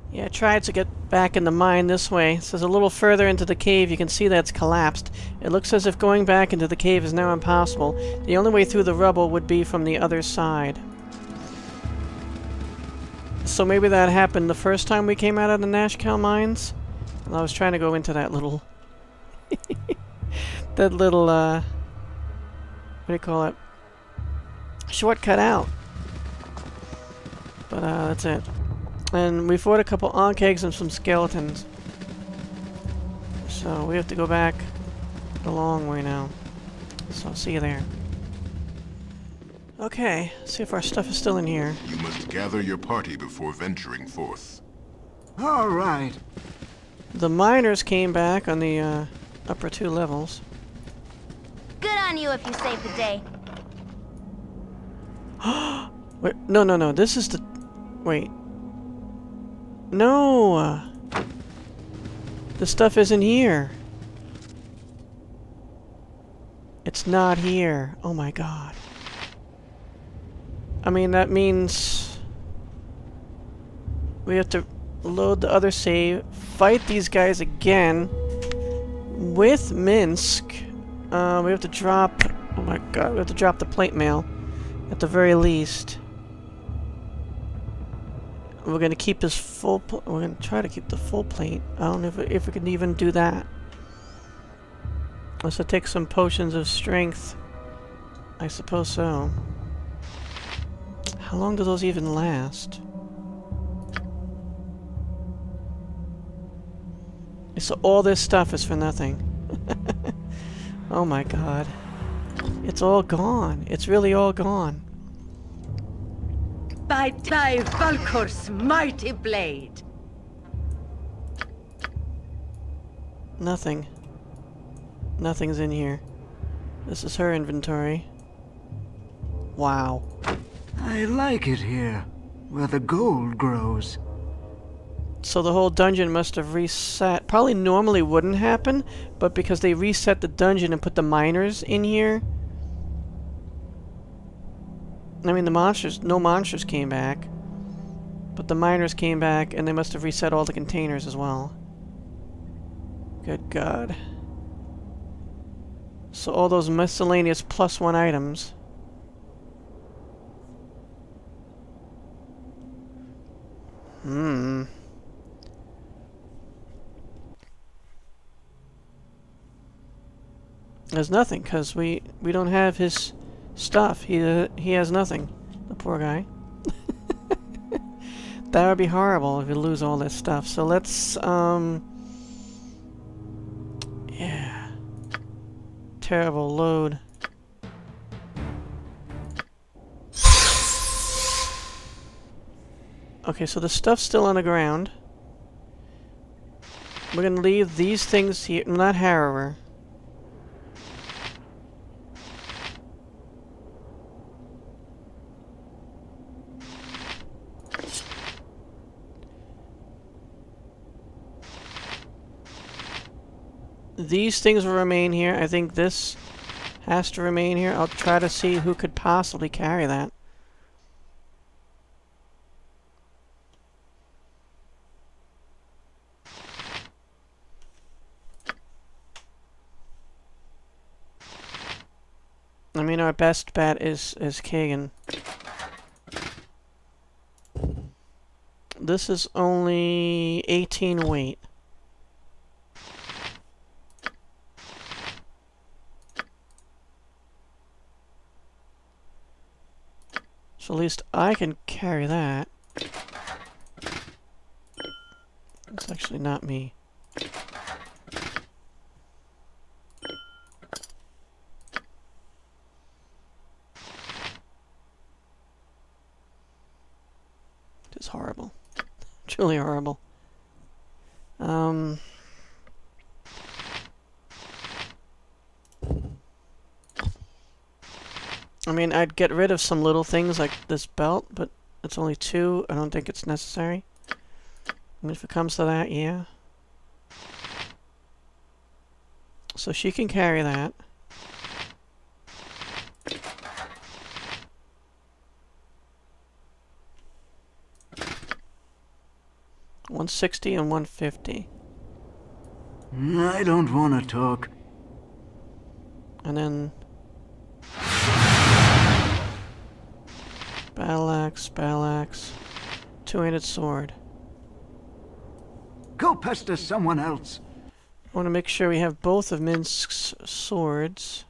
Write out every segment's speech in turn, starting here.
Yeah, I tried to get back in the mine this way. It says a little further into the cave, you can see that it's collapsed. It looks as if going back into the cave is now impossible. The only way through the rubble would be from the other side. So maybe that happened the first time we came out of the Nashkel mines? And I was trying to go into that little... that little, what do you call it? Shortcut out. But, that's it. And we fought a couple Ankegs and some skeletons. So we have to go back the long way now. So I'll see you there. Okay, see if our stuff is still in here. You must gather your party before venturing forth. All right. The miners came back on the upper 2 levels. Good on you if you saved the day. Wait, no, this is the... Wait. No! The stuff isn't here. It's not here. Oh my god. I mean, that means... we have to load the other save, fight these guys again with Minsk. We have to drop... oh my god, we have to drop the plate mail at the very least. We're gonna keep his full... we're gonna try to keep the full plate. I don't know if we can even do that. Unless I take some potions of strength. I suppose so. How long do those even last? So all this stuff is for nothing. Oh my god. It's all gone. It's really all gone. By Valkor's mighty blade. Nothing. Nothing's in here. This is her inventory. Wow. I like it here, where the gold grows. So the whole dungeon must have reset. Probably normally wouldn't happen, but because they reset the dungeon and put the miners in here... I mean, the monsters... no monsters came back. But the miners came back, and they must have reset all the containers as well. Good god. So all those miscellaneous +1 items... There's nothing, because we don't have his stuff. He has nothing. The poor guy. That would be horrible if we lose all this stuff. So let's, yeah. Terrible load. Okay, so the stuff's still on the ground. We're gonna leave these things here. Not Harrower. These things will remain here. I think this has to remain here. I'll try to see who could possibly carry that. I mean, our best bet is Kagan. This is only 18 weight. So at least I can carry that. It's actually not me. It's horrible. Truly horrible. I mean, I'd get rid of some little things like this belt, but it's only 2. I don't think it's necessary. I mean, if it comes to that, yeah. So she can carry that. 160 and 150. I don't want to talk. And then battle axe, two-handed sword. Go pester someone else. I want to make sure we have both of Minsk's swords.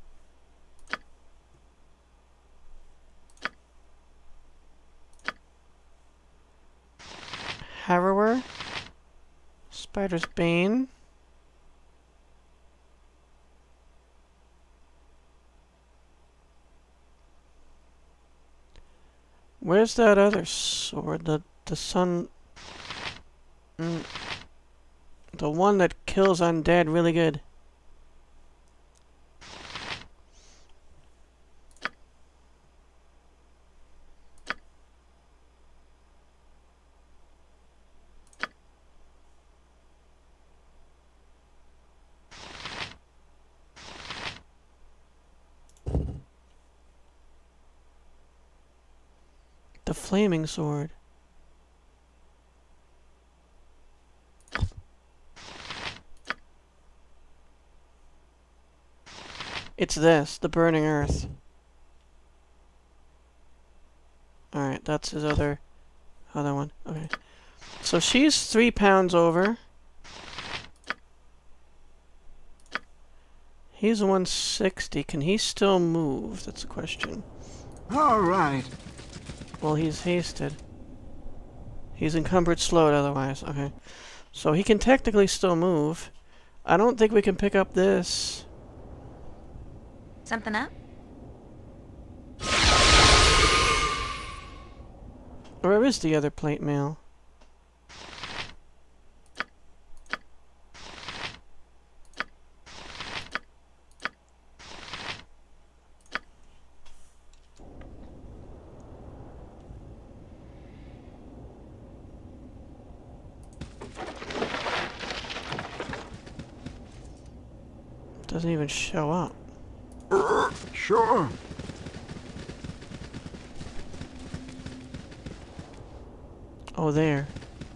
Harrower, Spider's Bane. Where's that other sword? The sun... the one that kills undead really good. The flaming sword. It's this, the burning earth. Alright, that's his other one. Okay. So she's 3 pounds over. He's 160. Can he still move? That's a question. All right. Well, he's hasted. He's encumbered slowed otherwise. Okay. So he can technically still move. I don't think we can pick up this. Something up? Where is the other plate mail? Doesn't even show up. Sure. Oh, there.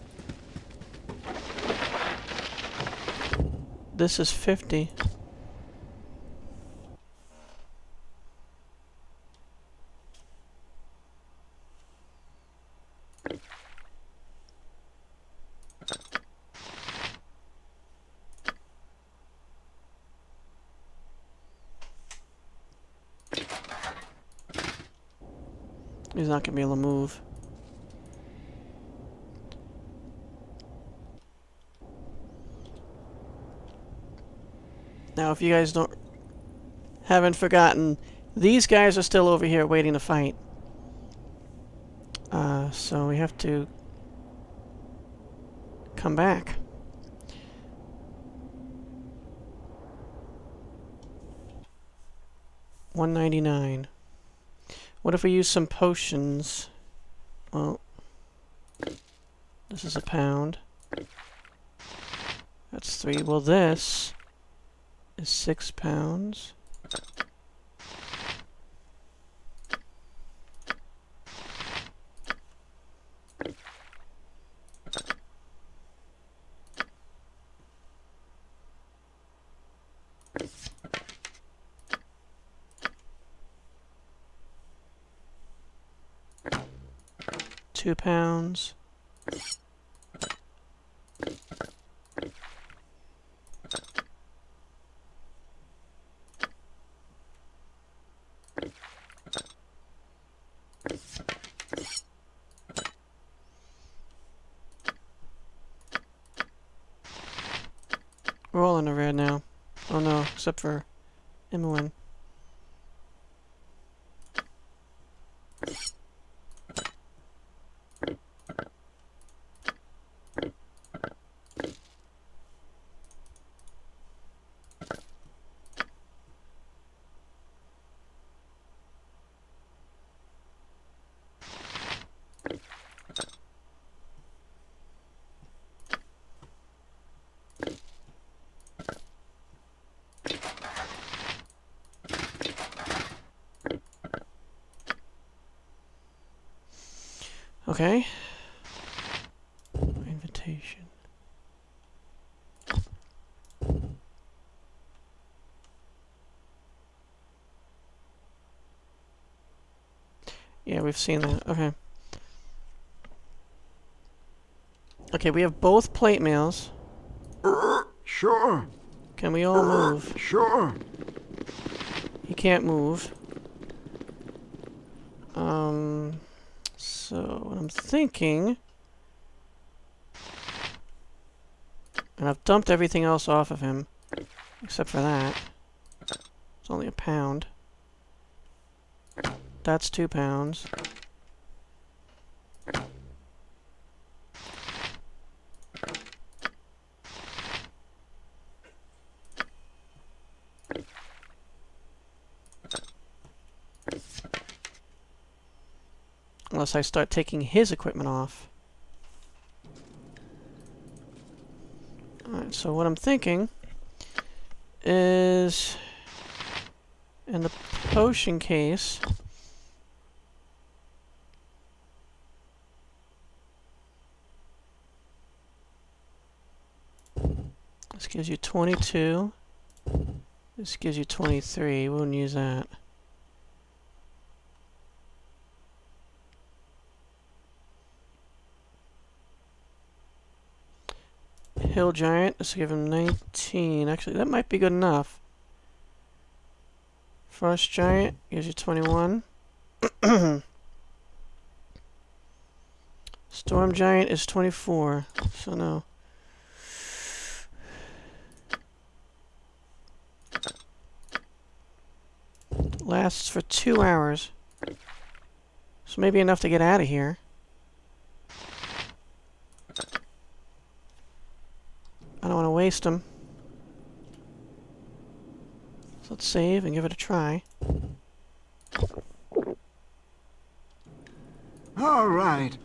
This is 50. He's not gonna be able to move. Now, if you guys haven't forgotten, these guys are still over here waiting to fight. So we have to come back. $1.99. What if we use some potions? Well, this is £1. That's 3. Well, this is £6. £2. We're all in the red now. Oh no, except for Emerson. Okay. Occupation. Yeah, we've seen that. Okay. Okay, we have both plate mails. Sure. Can we all move? Sure. He can't move. So what I'm thinking, and I've dumped everything else off of him, except for that. It's only £1. That's £2. Unless I start taking his equipment off. Alright, so what I'm thinking is in the potion case, this gives you 22. This gives you 23. We wouldn't use that. Hill Giant, let's give him 19. Actually, that might be good enough. Frost Giant gives you 21. Storm Giant is 24, so no. Lasts for 2 hours. So maybe enough to get out of here. I don't want to waste them. So let's save and give it a try. All right.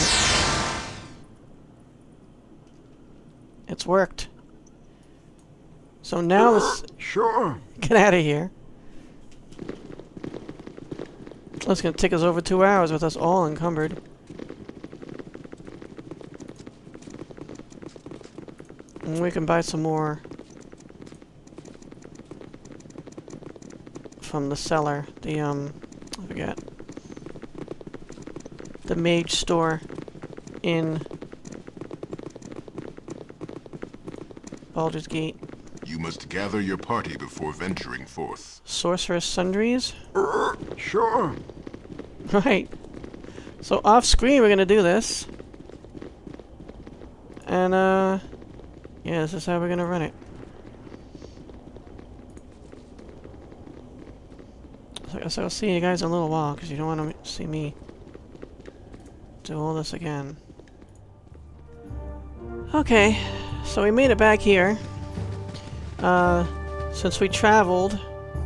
It's worked. So now let's Sure. get out of here. That's going to take us over 2 hours with us all encumbered. And we can buy some more from the seller. The, I forget. The mage store in Baldur's Gate. You must gather your party before venturing forth. Sorcerer's Sundries? Sure. Right. So off screen we're gonna do this. And yeah, this is how we're gonna run it. So I'll see you guys in a little while, because you don't want to see me do all this again. Okay, so we made it back here. Since we traveled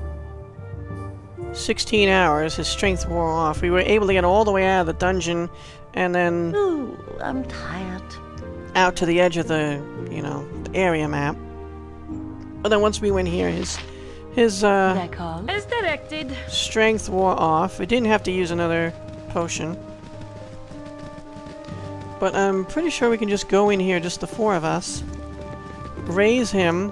16 hours, his strength wore off. We were able to get all the way out of the dungeon, and then Ooh, I'm tired. out to the edge of the, you know, the area map. But then once we went here, his As directed. strength wore off. We didn't have to use another potion. But I'm pretty sure we can just go in here, just the 4 of us. Raise him.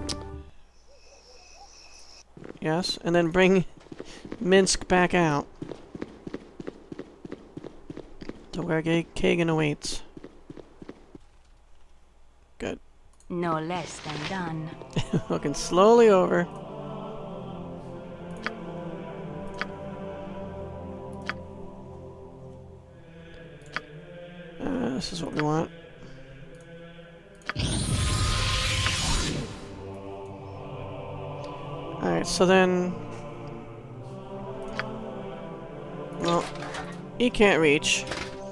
Yes, and then bring Minsk back out. To where Kagan awaits. Good. No less than done. Looking slowly over. This is what we want. Alright, so then... Well, he can't reach.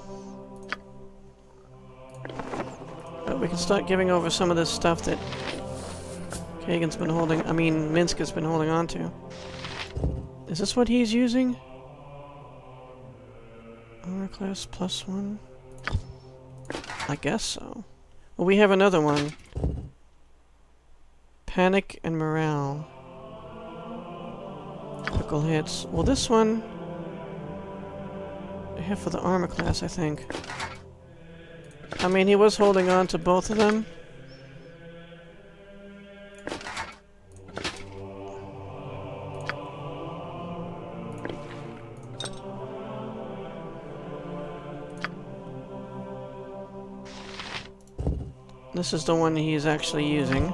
But we can start giving over some of this stuff that Kagan's been holding... I mean, Minsk has been holding on to. Is this what he's using? Armor class +1? I guess so. Well, we have another one. Panic and Morale. Critical hits. Well, this one... I have for the armor class, I think. I mean, he was holding on to both of them. This is the one he's actually using.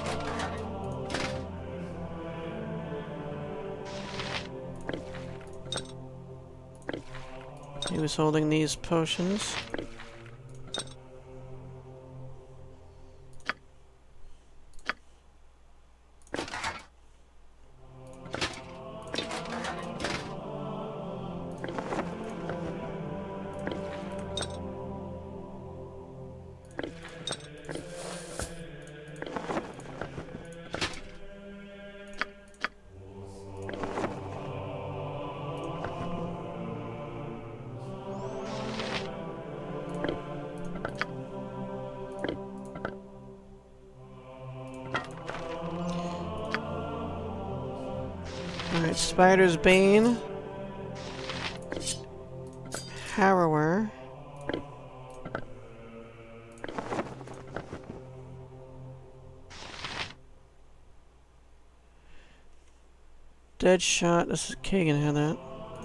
He was holding these potions. Alright, Spider's Bane. Harrower. Deadshot. This is Kagan had that.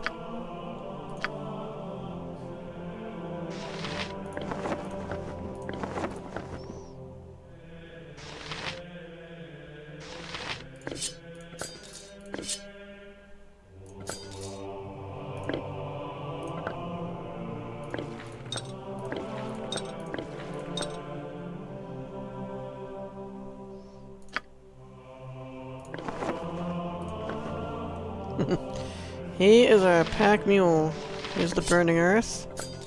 He is our pack mule. Here's the Burning Earth.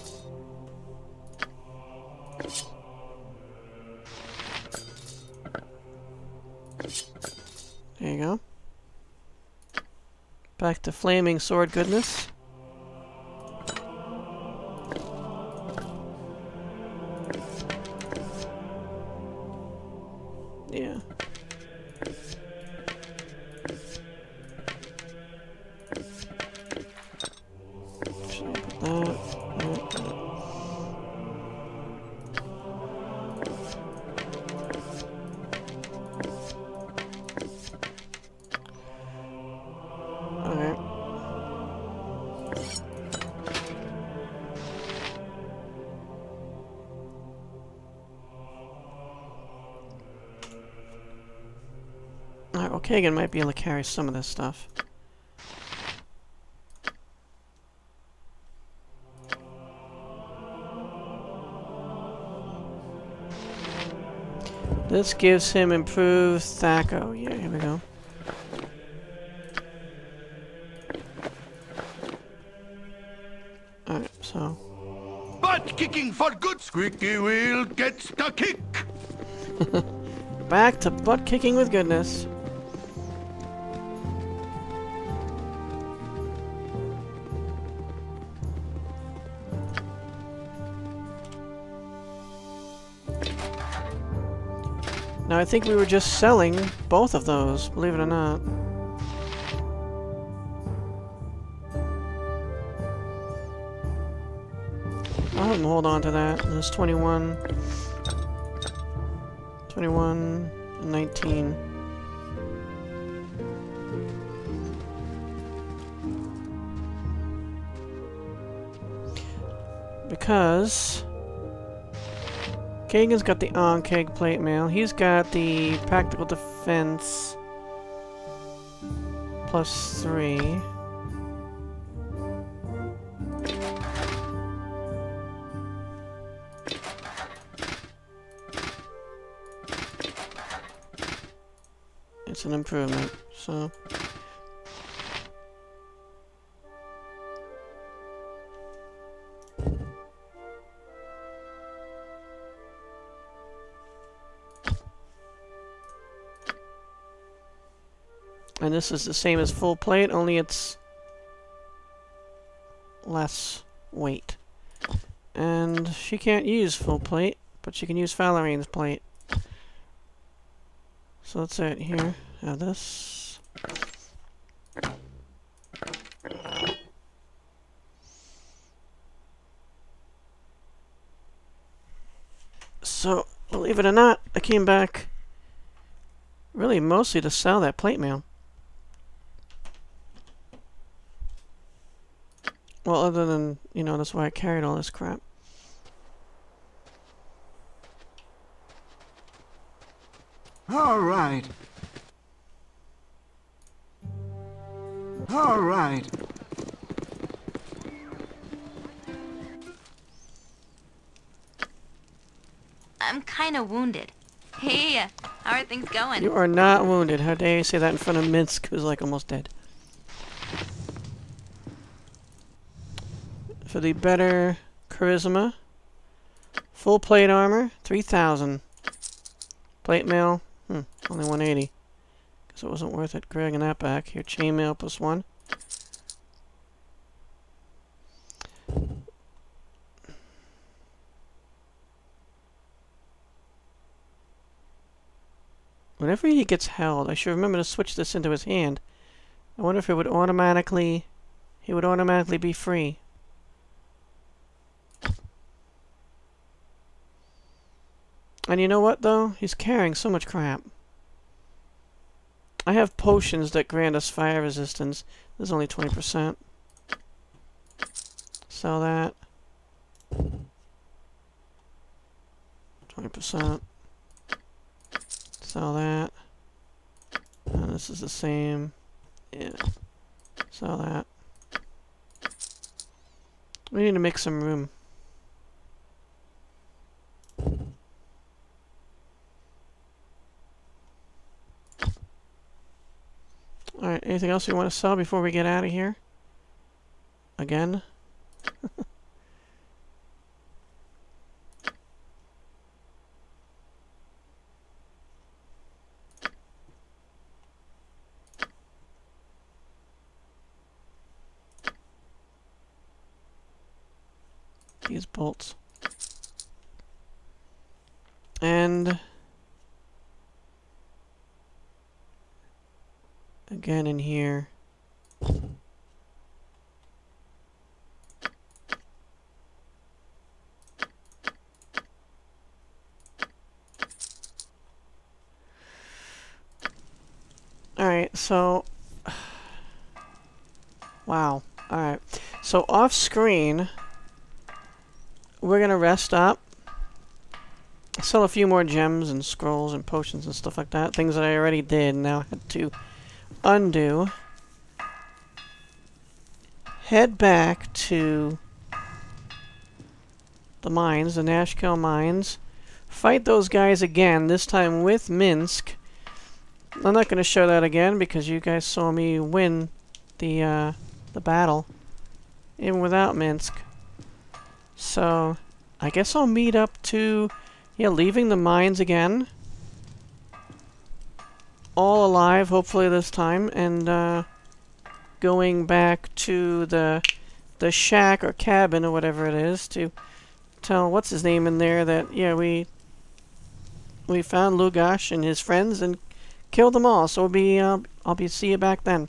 There you go. Back to Flaming Sword goodness. Yeah. Alright, well, Kagan might be able to carry some of this stuff. This gives him improved Thaco. Yeah, here we go. Alright, so. Butt kicking for good. Squeaky wheel gets the kick. Back to butt kicking with goodness. Now, I think we were just selling both of those, believe it or not. I'll have him hold on to that. There's 21. 21 and 19. Because Kagan's got the on-keg plate mail. He's got the practical defense +3. It's an improvement, so. And this is the same as full plate, only it's less weight. And she can't use full plate, but she can use Faerûn's plate. So that's it here. Have this. So, believe it or not, I came back really mostly to sell that plate mail. Well, other than, you know, that's why I carried all this crap. All right. All right. I'm kinda wounded. Hey, how are things going? You are not wounded. How dare you say that in front of Minsk, who's like almost dead. For the better charisma, full plate armor, 3,000. Plate mail, only 180. Guess it wasn't worth it grabbing that back. Here, chainmail +1. Whenever he gets held, I should remember to switch this into his hand. I wonder if it would automatically... he would automatically be free. And you know what, though? He's carrying so much crap. I have potions that grant us fire resistance. There's only 20%. Sell that. 20%. Sell that. And this is the same. Yeah. Sell that. We need to make some room. Alright, anything else you want to sell before we get out of here? Again? These bolts. And again in here. Alright, so wow. Alright. So off screen we're gonna rest up. Sell a few more gems and scrolls and potions and stuff like that. Things that I already did and now had to undo. Head back to the mines, the Nashkel mines. Fight those guys again, this time with Minsk. I'm not going to show that again because you guys saw me win the battle, even without Minsk. So, I guess I'll meet up to, yeah, leaving the mines again. All alive, hopefully this time, and going back to the shack or cabin or whatever it is to tell what's his name in there that, yeah, we found Lugosch and his friends and killed them all. So I'll be see you back then.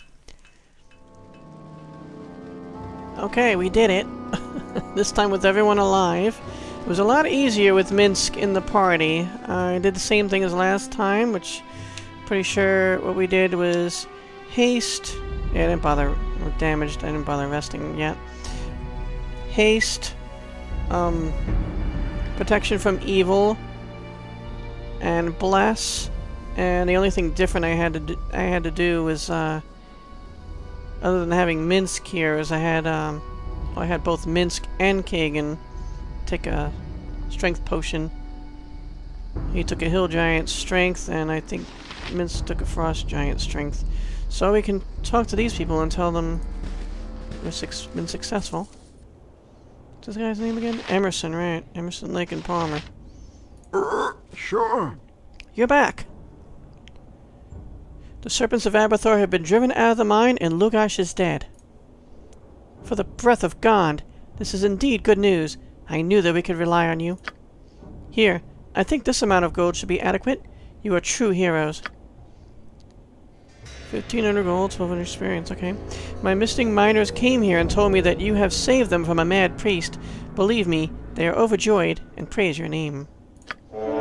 Okay, we did it. This time with everyone alive. It was a lot easier with Minsk in the party. I did the same thing as last time, which pretty sure what we did was haste. Yeah, I didn't bother. We're damaged. I didn't bother resting yet. Haste. Protection from evil. And bless. And the only thing different I had to do was other than having Minsk here is I had both Minsk and Kagan take a strength potion. He took a hill giant strength, and I think Minsk took a frost giant strength. So we can talk to these people and tell them we've been successful. What's this guy's name again? Emerson, right? Emerson, Lake, and Palmer. Sure. You're back. The serpents of Abathor have been driven out of the mine, and Lugosch is dead. For the breath of God, this is indeed good news. I knew that we could rely on you. Here, I think this amount of gold should be adequate. You are true heroes. 1,500 gold, 1,200 experience, okay. My missing miners came here and told me that you have saved them from a mad priest. Believe me, they are overjoyed and praise your name.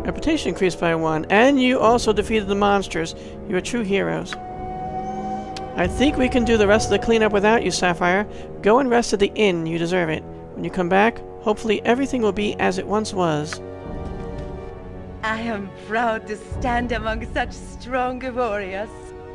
Reputation increased by 1. And you also defeated the monsters. You are true heroes. I think we can do the rest of the cleanup without you, Sapphire. Go and rest at the inn. You deserve it. When you come back, hopefully everything will be as it once was. I am proud to stand among such strong warriors.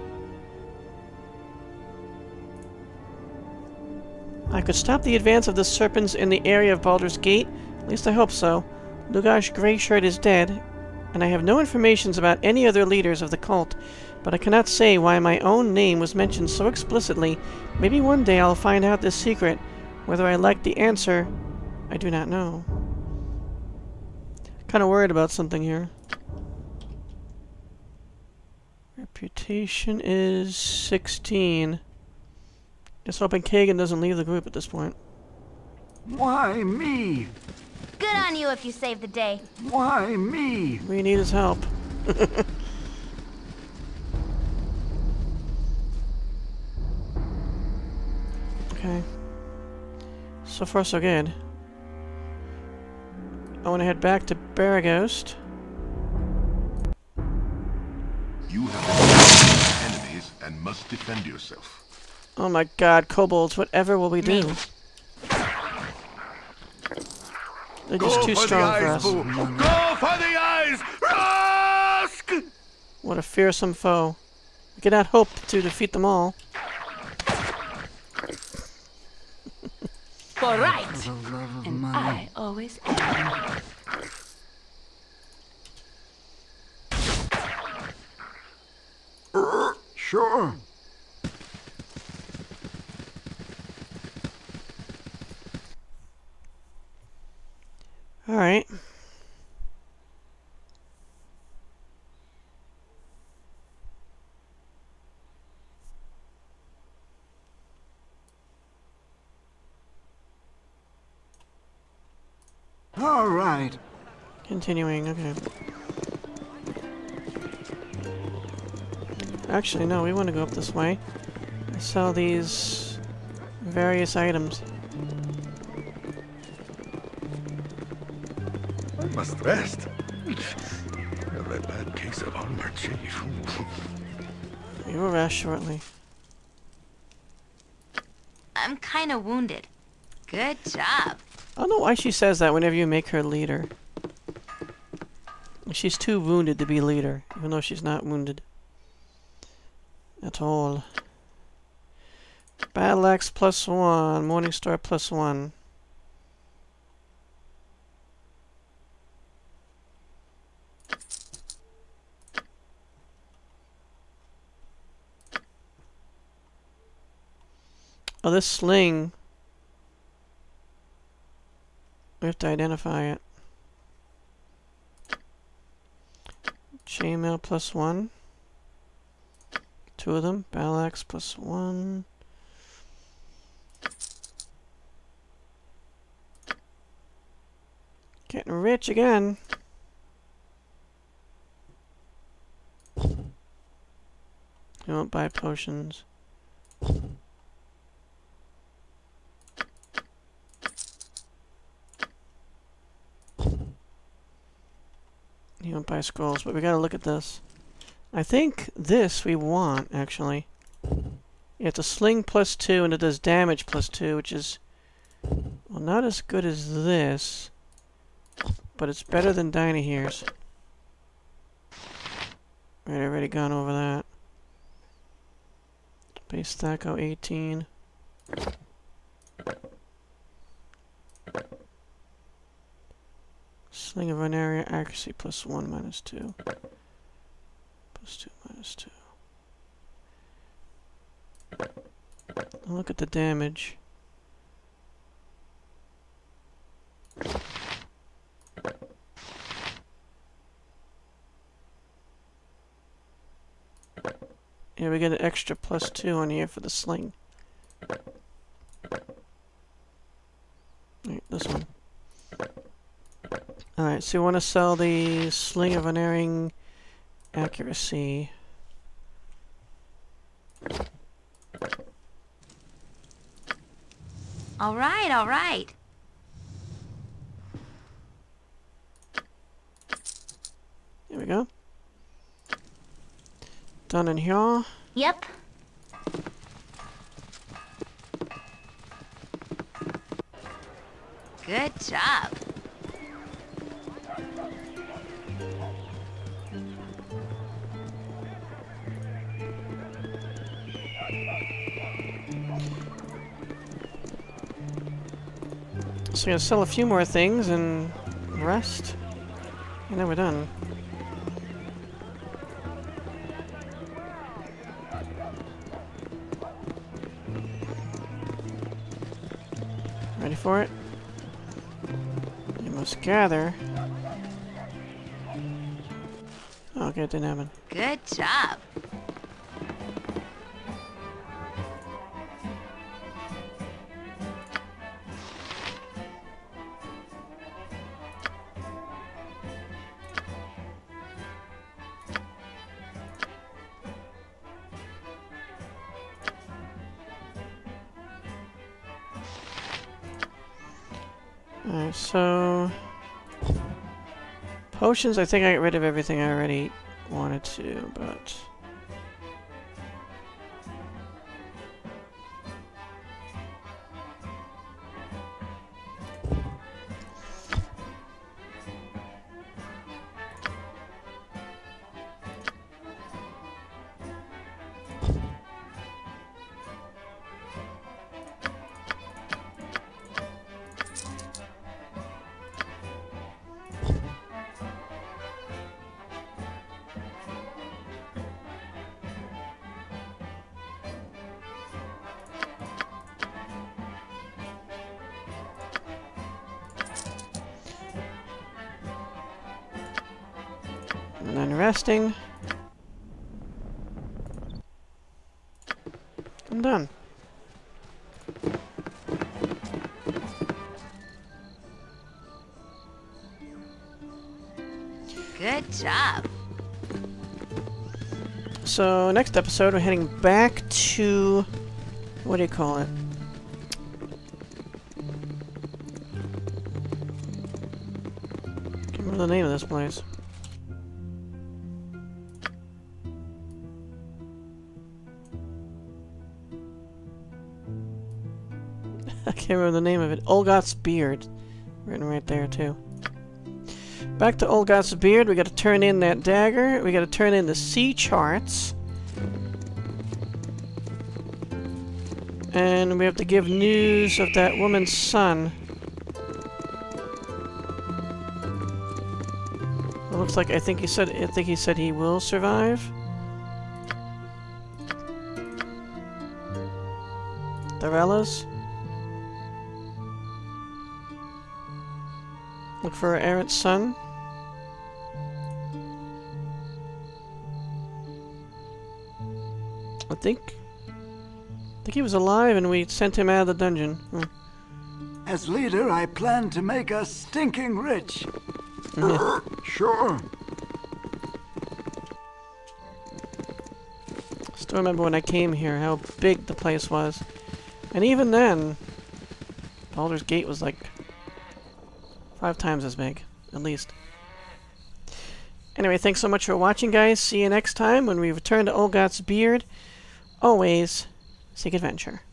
I could stop the advance of the serpents in the area of Baldur's Gate. At least I hope so. Lugosch Greyshirt is dead, and I have no information about any other leaders of the cult, but I cannot say why my own name was mentioned so explicitly. Maybe one day I'll find out this secret. Whether I like the answer, I do not know. Kind of worried about something here. Reputation is 16. Just hoping Kagan doesn't leave the group at this point. Why me? Good on you if you save the day. Why me? We need his help. Okay. So far so good. I want to head back to Baragost. You have enemies and must defend yourself. Oh my god, kobolds, whatever will we do? They're just too strong for us. Go for the eyes! Rusk! What a fearsome foe. We cannot hope to defeat them all. For right. For the love of And money. I always am. Sure. Alright. All right. Continuing, okay. Actually, no, we want to go up this way. I sell these various items. I must rest. Have a bad case of armor chief. We will rest shortly. I'm kind of wounded. Good job. I don't know why she says that whenever you make her leader. She's too wounded to be leader, even though she's not wounded at all. Battle Axe +1, Morningstar +1. Oh, this sling. We have to identify it. Chainmail +1. 2 of them. Battle Axe +1. Getting rich again. You won't buy potions. You don't buy scrolls, but we gotta look at this. I think this we want, actually. Yeah, it's a sling +2, and it does damage +2, which is, well, not as good as this, but it's better than Dynahere's. Right, I've already gone over that. Base Thaco 18. Sling of an area, accuracy +1, -2. +2, -2. Look at the damage. Yeah, we get an extra +2 on here for the sling. Right, this one. Alright, so we want to sell the Sling of Unerring Accuracy. All right, all right. There we go. Done in here. Yep. Good job. So we're gonna sell a few more things and rest. And then we're done. Ready for it? You must gather. Oh, okay, it didn't happen. Good job. Alright, so... Potions, I think I got rid of everything I already wanted to, but... And then resting. I'm done. Good job. So, next episode, we're heading back to... What do you call it? Can't remember the name of this place. I can't remember the name of it. Olgoth's Beard. Written right there, too. Back to Olgoth's Beard. We gotta turn in that dagger. We gotta turn in the sea charts. And we have to give news of that woman's son. It looks like I think he said he will survive. Dorella's. Look for our errant son. I think he was alive and we sent him out of the dungeon. Hmm. As leader, I plan to make us stinking rich. Sure. Still remember when I came here, how big the place was. And even then, Baldur's Gate was like 5 times as big, at least. Anyway, thanks so much for watching, guys. See you next time when we return to Olgoth's Beard. Always seek adventure.